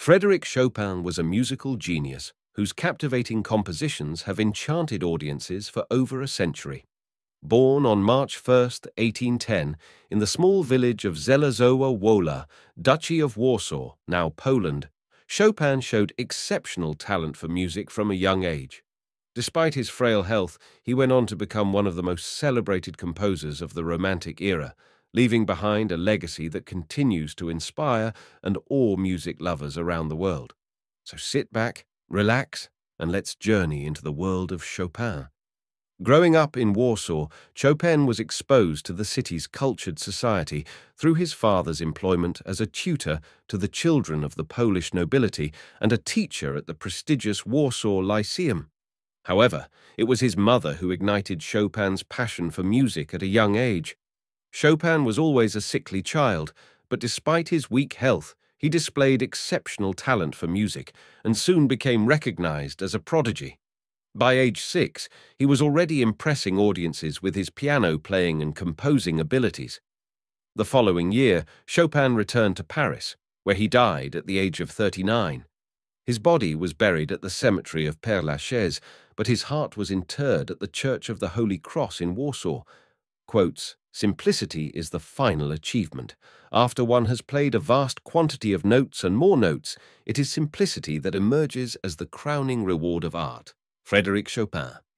Frédéric Chopin was a musical genius whose captivating compositions have enchanted audiences for over a century. Born on March 1, 1810, in the small village of Zelazowa Wola, Duchy of Warsaw, now Poland, Chopin showed exceptional talent for music from a young age. Despite his frail health, he went on to become one of the most celebrated composers of the Romantic era, leaving behind a legacy that continues to inspire and awe music lovers around the world. So sit back, relax, and let's journey into the world of Chopin. Growing up in Warsaw, Chopin was exposed to the city's cultured society through his father's employment as a tutor to the children of the Polish nobility and a teacher at the prestigious Warsaw Lyceum. However, it was his mother who ignited Chopin's passion for music at a young age. Chopin was always a sickly child, but despite his weak health, he displayed exceptional talent for music and soon became recognized as a prodigy. By age 6, he was already impressing audiences with his piano playing and composing abilities. The following year, Chopin returned to Paris, where he died at the age of 39. His body was buried at the cemetery of Père Lachaise, but his heart was interred at the Church of the Holy Cross in Warsaw. Quotes, "Simplicity is the final achievement. After one has played a vast quantity of notes and more notes, it is simplicity that emerges as the crowning reward of art." Frédéric Chopin.